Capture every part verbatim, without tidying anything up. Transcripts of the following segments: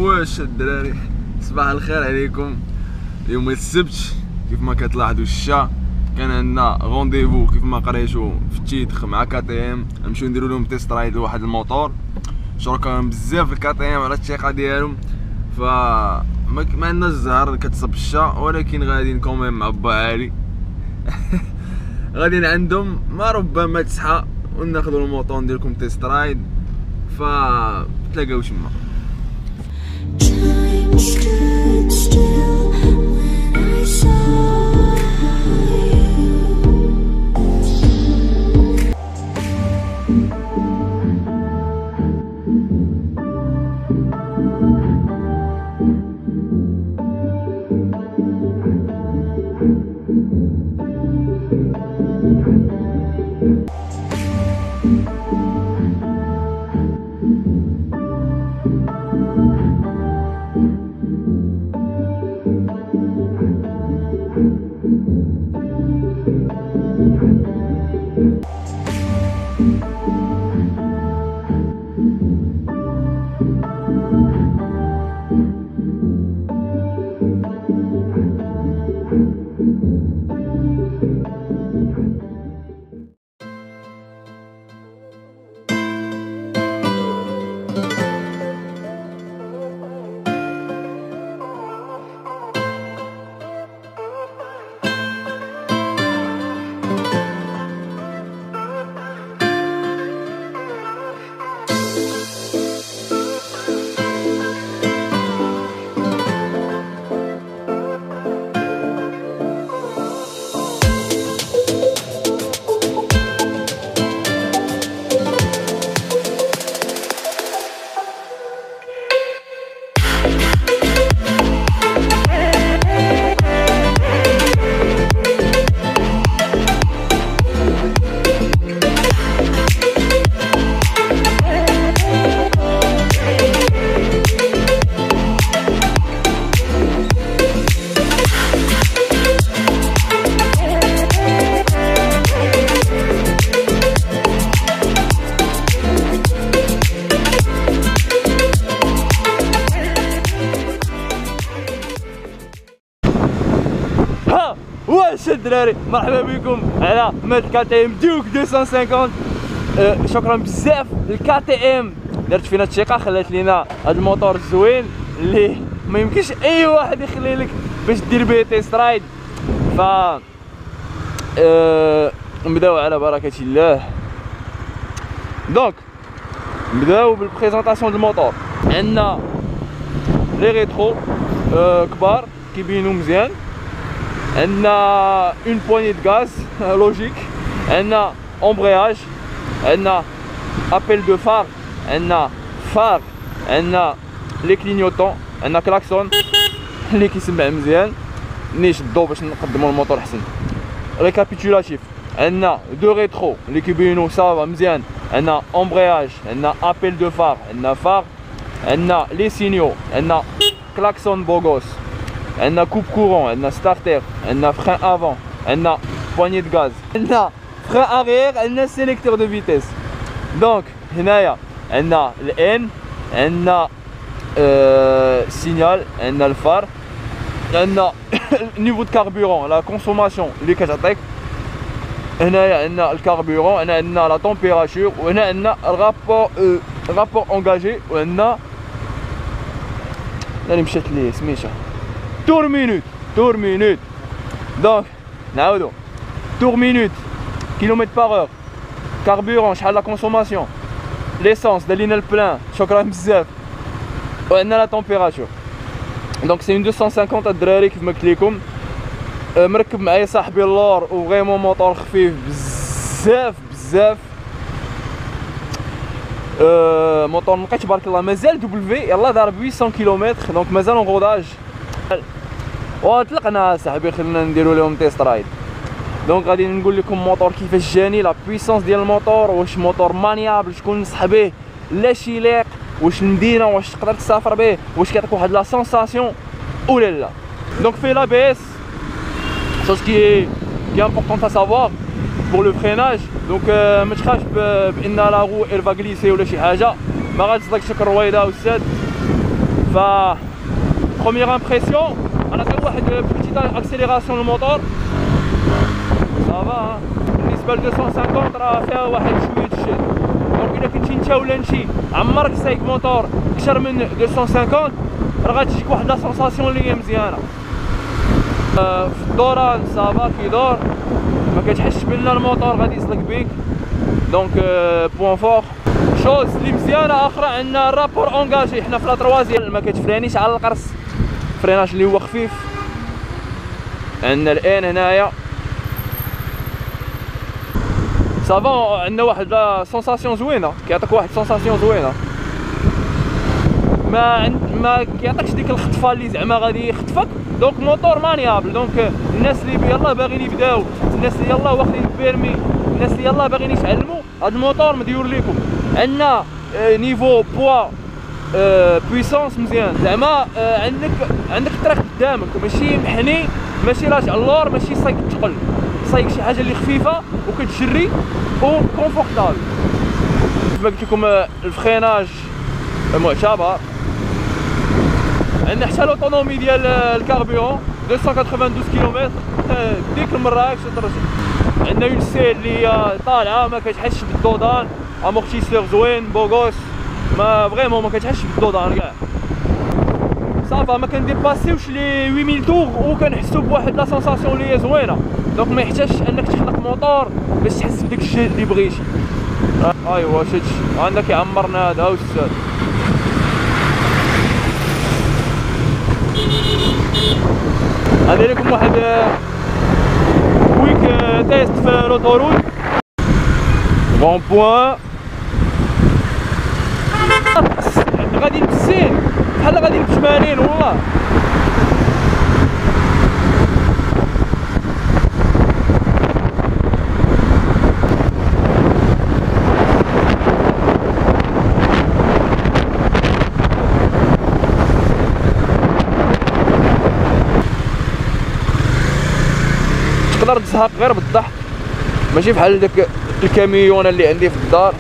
واش الدراري، صباح الخير عليكم. اليوم السبت كيف ما كتلاحظوا الشا كان عندنا رونديفو كيف ما قريتو في التيتر مع كي تي ام، نمشيو نديرو لهم تيست رايد لواحد الموطور. شكرا بزاف لكي تي ام على الثقه ديالهم. ف ما عندناش الزهر كتصب الشا، ولكن غاديين كوميم مع با علي غاديين عندهم ما ربما تصحى وناخذوا الموطور ندير لكم تيست رايد. ف تلاقاو تما. واش الدراري، مرحبا بكم على مات كي تي ام دوك مئتين وخمسين. أه شكرا بزاف لكي تي ام، دارت فينا الثقه، خلات لينا هذا الموتور الزوين اللي ما يمكنش اي واحد يخلي لك باش دير به تيست رايد. ف أه نبداو على بركه الله. دونك نبداو بالبريزونطاسيون ديال الموتور. عندنا لي ريترو أه كبار كيبينو مزيان، عندنا اون بواني دو غاز لوجيك، عندنا امبرياج، عندنا ابل دو فار، عندنا فار، عندنا لي كلينيوتون، عندنا كلاكسون اللي كيسمع مزيان نشدو باش نقدمو الموتور احسن. ريكابيتولاتيف، عندنا دو ريترو اللي كيبينو صافا مزيان، عندنا امبرياج، عندنا ابل دو فار، عندنا فار، عندنا لي سينيو، عندنا كلاكسون بوغوس، عندنا كوب كورون، عندنا ستارتر، عندنا فرين افون، عندنا بواني دو غاز، عندنا فرين اريير، عندنا سيليكتور دو فيتيس. دونك هنايا عندنا الان، عندنا أه سينيال، عندنا الفار، عندنا نيفو دو كاربورون، لا كونسوماسيون اللي كتعطيك. هنايا عندنا الكاربورون، هنا عندنا لا تمبيراتور، وهنا عندنا الرابور رابور انجاجي، وعندنا اللي مشات ليه سميتها تور مينوت. تور مينوت دونك نعاودو تور مينوت، كيلومتر باغ اور، كاربورون شحال لا كونسوماسيون، ليسونس دالينا البلان شكرا بزاف، وعندنا لا تمبيراتور. دونك سي اون مئتين وخمسين الدراري كيف ما قلت لكم. مركب معايا صاحبي اللور وغيمون موتور خفيف بزاف بزاف. أه موتور ملقيت تبارك الله مازال دبليو يلاه ضارب ثمانمية كيلومتر، دونك مازال اون غوداج. وطلقنا صاحبي خلينا نديرو لهم تيست رايد. دونك غادي نقول لكم موتور كيفاش جاني، لا بويسونس ديال الموتور، واش موتور مانيابل، شكون نصح به، لا شيليق، واش المدينه واش تقدر تسافر به، واش كيعطيك واحد لا سونساسيون ولا لا. دونك في لا بي اس chose qui est qui est importante à savoir pour le freinage. دونك ما تخافش بان لا رو elle va glisser ولا شي حاجه، ما غاتصدقش الرويضه استاذ. ف بروميير امبرسيون انا غير واحد بوتيت اكسيليراسيون الموتور صافا. بالنسبه ل مئتين وخمسين راه فيها واحد شويه الشد، دونك الا كنتي انت ولا انت عمرك سايق موتور اكثر من مئتين وخمسين راه غتجيك واحد لا سونساسيون اللي هي مزيانه. أه في الدوران صافا كيدور ما كتحسش بان الموتور غادي يسلك بيك، دونك أه بوان فور. شوز اللي مزيانه اخرى عندنا الرابور اونجاجي، حنا في لا تروازيام ما كتفرينيش على القرص، فريناج اللي هو خفيف. عندنا الان هنايا صافا، عندنا واحد لا سونساسيون زوينه، كيعطيك واحد سونساسيون زوينه، ما عند ما كيعطيكش ديك الخطفه اللي زعما غادي يخطفك. دونك موتور مانيابل، دونك الناس اللي يلاه باغيين يبداو، الناس اللي يلاه واخدين البيرمي، الناس اللي يلاه باغيين يتعلموا، هذا الموتور مديور ليكم. عندنا نيفو بوا بويسونس مزيان، زعما عندك عندك الطريق قدامك، ماشي محني، ماشي راجع اللور، ماشي صايق تقل، صايق شي حاجه اللي خفيفه وكتجري وكونفورتابل. كما قلت لكم الفريناج معتبر. عندنا حتى لوطونومي ديال الكاربيون مئتين وثمانية وثمانين كيلومتر ديك المراكش وترجع. عندنا اون سي اللي هي طالعه ما كتحسش بالدودان، امورتيسور زوين بوغوس، ما فريمون ما كتحسش بالدودان كاع صافا. ما كنديباسيوش لي ثمانية ألف تور وكنحسو بواحد لا سونساسيون اللي هي زوينه، دونك ما يحتاجش انك تخلق موتور باش تحس بداك الشيء اللي بغيتي. ايوا شتي عندنا كيعمرنا هذا والساد. غادي لكم واحد كويك تيست في لوطوروت بون بوان. غادي بستين بحال غادي بثمانين والله. تقدر تزهق غير بالضحك، ماشي بحال داك الكاميون اللي عندي في الدار.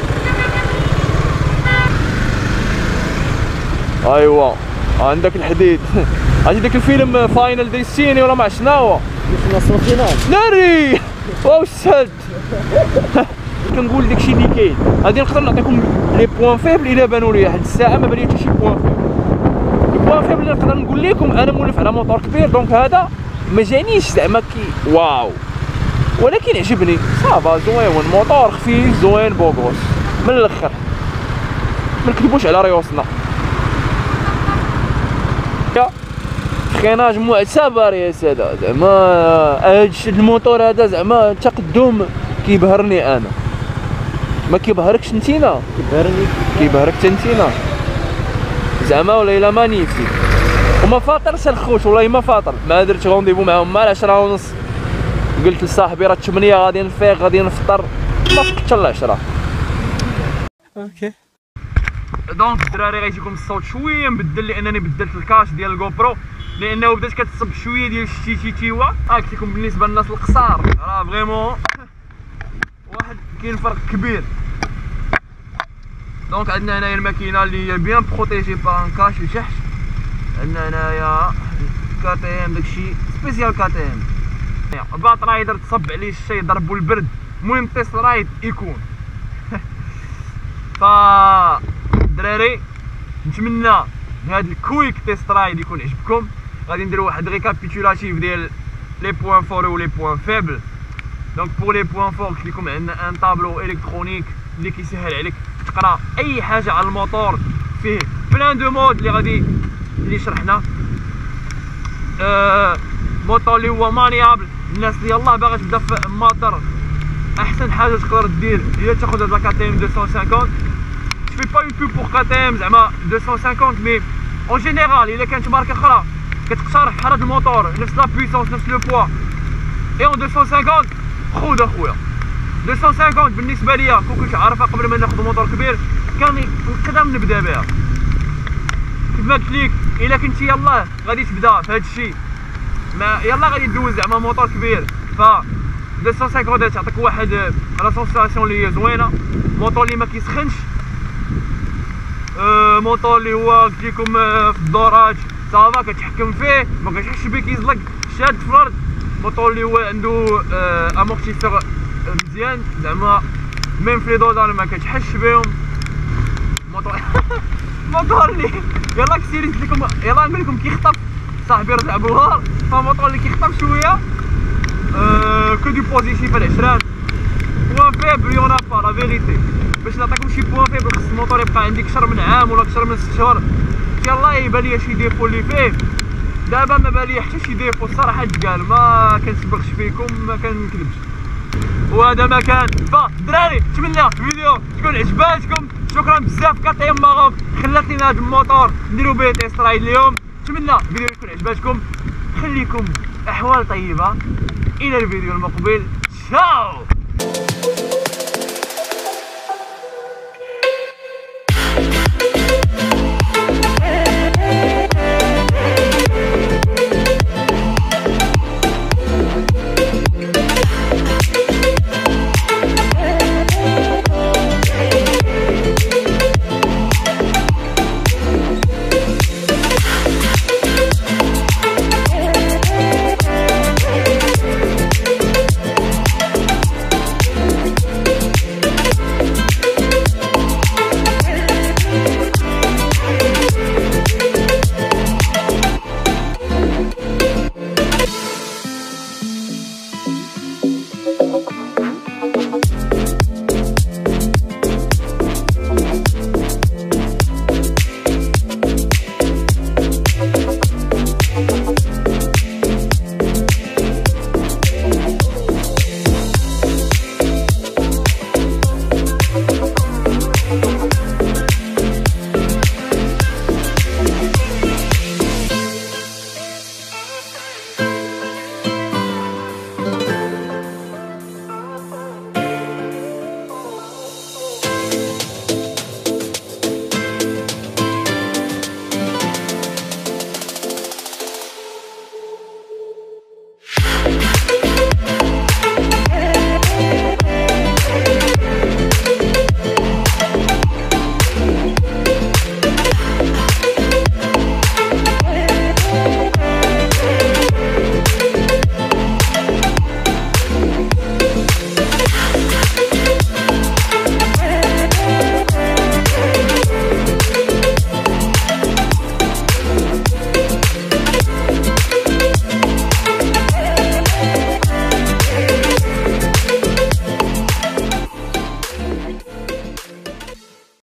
ايوا عندك الحديد. عرفتي داك الفيلم فاينل ديستيني ولا ما شناهو؟ نص الفينال ناري واو السد. كنقول داكشي اللي كاين. غادي نقدر نعطيكم لي بوان فيبل الا بانوا لي واحد الساعه ما بان لي حتى شي بوان فيبل. البوان فيبل اللي نقدر نقول لكم انا مولف على موتور كبير، دونك هذا ما جانيش زعما كي واو، ولكن عجبني صافا زوين، موتور خفيف زوين بوغوس من الاخر، ما نكذبوش على ريوسنا. فريناج معتبر يا ساده، زعما هادشي الموتور هذا زعما تقدم كيبهرني انا. ما كيبهركش نتينا؟ كيبهرني كيبهرك تنتينا زعما ولا الا مانيفيك. وما فاطرش الخوت والله ما فاطر، ما درت رونديفو معاهم مع العشرة ونص، قلت لصاحبي راه الثمانية غادي نفيق غادي نفطر، ما فقت حتى العشرة. اوكي دونك الدراري غيجيكم الصوت شويه مبدل لانني بدلت الكاش ديال الجو برو، لانه بدات كتصب شويه ديال الشتيتيوا. ها قلت لكم بالنسبه للناس القصار راه فريمون واحد كاين فرق كبير. دونك عندنا هنايا الماكينه اللي هي بيان بروتيجي بار ان كاش يشحش. عندنا هنايا كا تي ام داكشي سبيسيال كا تي ام، باط رايدر تصب عليه الشاي ضربو البرد، المهم تيست رايد يكون. ف الدراري نتمنى هذا الكويك تيست رايد يكون عجبكم. غادي نديرو واحد ريكابيتولاتيف ديال لي بوان فور و لي بوان فيبل. دونك بور لي بوان فور قلت لكم عندنا ان طابلو الكترونيك اللي كيسهل عليك تقرا اي حاجه على الموتور، فيه بلان دو مود اللي غادي اللي شرحنا. آه موتور اللي هو مانيابل، الناس اللي يلاه باغا تبدا في موتور احسن حاجه تقدر دير هي تاخذ هاد لا كا تي ام مئتين وخمسين. في با يوتيوب بور كا تي ام زعما مئتين وخمسين، مي اون جينيرال الا كانت ماركه اخرى كتقترح بحال هاد الموتور نفس لا بويسونس نفس لو بوا اي اون مئتين وخمسين خذ اخويا. مئتين وخمسين بالنسبه ليا كون كنت عارفها قبل ما ناخذ موتور كبير كان نقدر نبدا بها. كيف ما قلت لك الا كنتي يلاه غادي تبدا في هاد الشيء ما يلاه غادي دوز زعما موتور كبير، ف مئتين وخمسين غادي تعطيك واحد لا سونساسيون اللي هي زوينه، موتور اللي ما كيسخنش آه موطور اللي هو تجيكم آه في الدراج صافا كتحكم فيه ما كتحسش بيه كيزلق شاد في الارض. موطور اللي هو عنده آه امورتيسور مزيان زعما ميم في لي دوزار ما كتحسش بهم. موطور موطور اللي يلاه كسيريت لكم يلاه نقول لكم كيخطف صاحبي رجع بوهار. فموطور اللي كيخطف شويه أه كو دو بوزيتيف على عشرين بوان فيبل يونا با لا فيريتي. باش نعطيكم شي بوان فيبل خص الموطور يبقى عندي كثر من عام ولا كثر من ست شهور. يلاه يبان ليا شي ديفو اللي فيه دابا ما بان ليا حتى شي ديفو الصراحه تقال ما كنسبقش فيكم ما كنكذبش. وهذا ما كان فالدراري نتمنى الفيديو تكون عجباتكم. شكرا بزاف كاتيم ماروك خلات لينا هذا الموطور نديرو به تيست رايد اليوم. نتمنى الفيديو يكون عجباتكم. خليكم احوال طيبه الى الفيديو المقبل. تشاو.